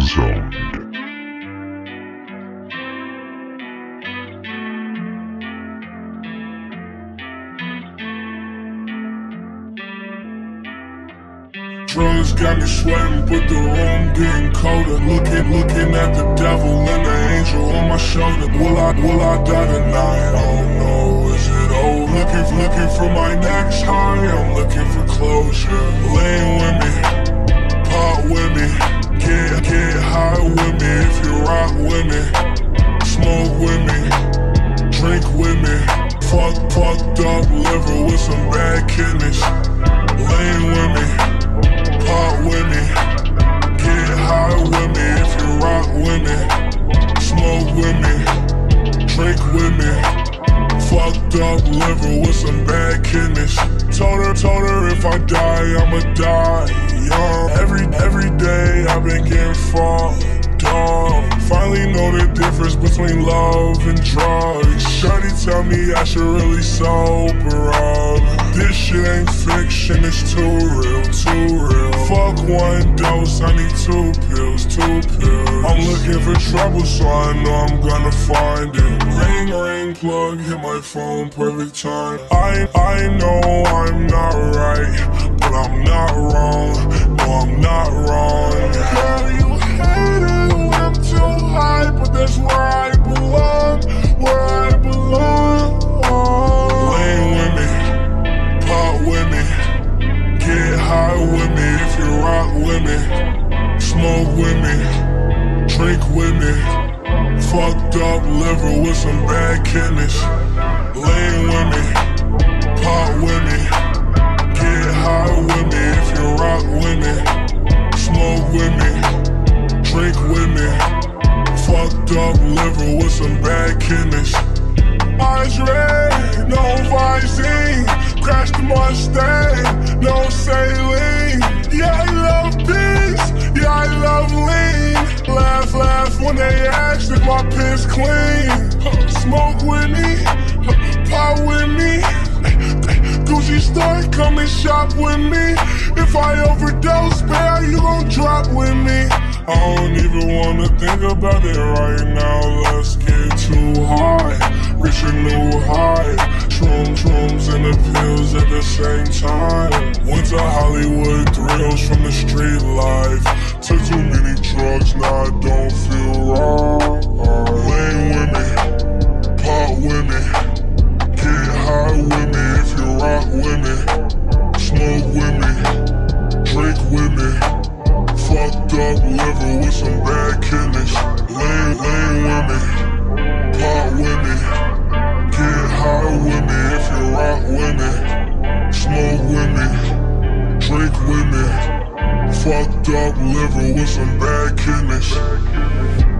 Xoaned. Drugs got me sweating, but the room getting colder. Looking at the devil and the angel on my shoulder. Will I die tonight? Oh no, is it over? Looking for my next high, I'm looking for closure. Lean with me, pop with me, get high with me. If you rock with me, smoke with me, drink with me. Fucked up liver with some bad kidneys. Lean with me, pop with me, get high with me. If you rock with me, smoke with me, drink with me. Fucked up liver with some bad kidneys. Told her if I die, I'ma die young. Every day I've been getting fucked up. Finally know the difference between love and drugs. Shorty tell me I should really sober up. This shit ain't fiction, it's too real, too real. Fuck one dose, I need two pills. I'm looking for trouble, so I know I'm gonna find it. Ring, plug, hit my phone, perfect time. I know I'm not right, but I'm not wrong. No, I'm not wrong. Girl, you hate it when I'm too high, but that's where I belong, where I belong. Lean with me, pop with me, get high with me. If you rock with me, smoke with me, drink with me. Fucked up liver with some bad kidneys. Lean with me, pop with me, get high with me. If you rock with me, smoke with me, drink with me. Fucked up liver with some bad kidneys. Eyes red, no Visine. Crashed the Mustang, no saline. Yeah, I love peace, yeah, I love lean. Laugh when they ask if my piss clean. Smoke with me, pop with me. Gucci store, come and shop with me. If I overdose, babe, you gon' drop with me. I don't even wanna think about it right now. Let's get too high, reach a new high. Shrooms and the pills at the same time. Went to Hollywood thrills from the street life. Took too many drugs, now I don't feel right. Lean with me, pop with me, get high with me. If you rock with me, smoke with me, drink with me. Fucked up liver with some bad kidneys. Lean with me, pop with me, get high with me. If you rock with me, smoke with me, drink with me. Fucked up liver with some bad kidneys.